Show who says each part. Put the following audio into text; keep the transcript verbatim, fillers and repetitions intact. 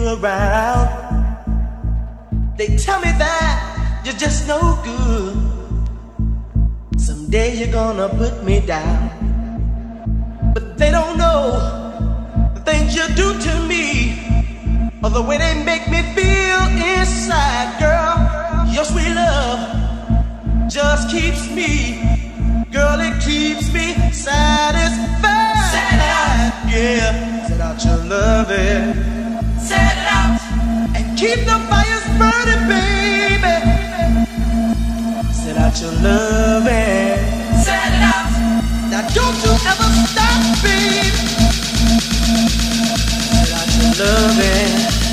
Speaker 1: around. They tell me that you're just no good. Someday you're gonna put me down. But they don't know the things you do to me, or the way they make me feel inside. Girl, your sweet love just keeps me, girl, it keeps me satisfied.
Speaker 2: Set it out.
Speaker 1: Yeah, set out your loving.
Speaker 2: Set it out.
Speaker 1: And keep the fires burning, baby. Set out your loving.
Speaker 2: Set it out.
Speaker 1: Now don't you ever stop, baby. Set out your loving.